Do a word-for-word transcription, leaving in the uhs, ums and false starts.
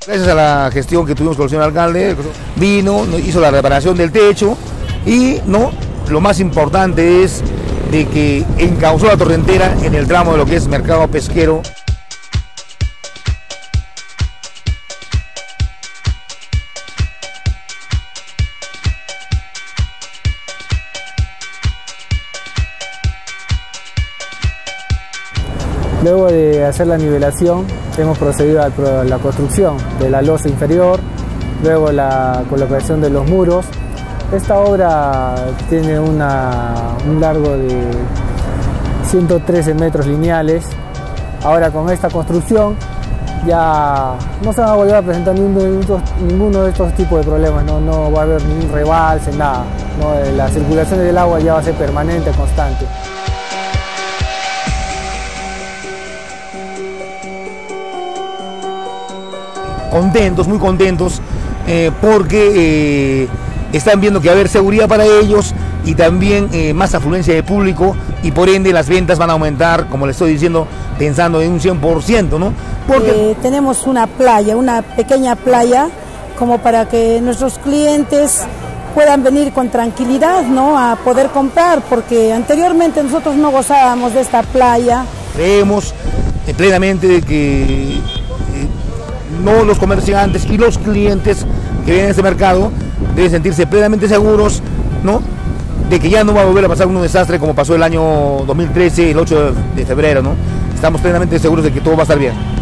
Gracias a la gestión que tuvimos con el señor alcalde, vino, hizo la reparación del techo y no, lo más importante es de que encauzó la torrentera en el tramo de lo que es mercado pesquero. Luego de hacer la nivelación, hemos procedido a la construcción de la losa inferior, luego la colocación de los muros. Esta obra tiene una, un largo de ciento trece metros lineales. Ahora con esta construcción ya no se va a volver a presentar ninguno, ninguno de estos tipos de problemas, no, no va a haber ningún rebalse, nada, ¿no? La circulación del agua ya va a ser permanente, constante. Contentos, muy contentos, eh, porque eh, están viendo que va a haber seguridad para ellos y también eh, más afluencia de público y por ende las ventas van a aumentar, como les estoy diciendo, pensando en un cien por ciento, ¿no? Porque eh, tenemos una playa, una pequeña playa, como para que nuestros clientes puedan venir con tranquilidad, ¿no? A poder comprar, porque anteriormente nosotros no gozábamos de esta playa. Creemos eh, plenamente de que no los comerciantes y los clientes que vienen a este mercado deben sentirse plenamente seguros, ¿no? De que ya no va a volver a pasar un desastre como pasó el año dos mil trece, el ocho de febrero, ¿no? Estamos plenamente seguros de que todo va a estar bien.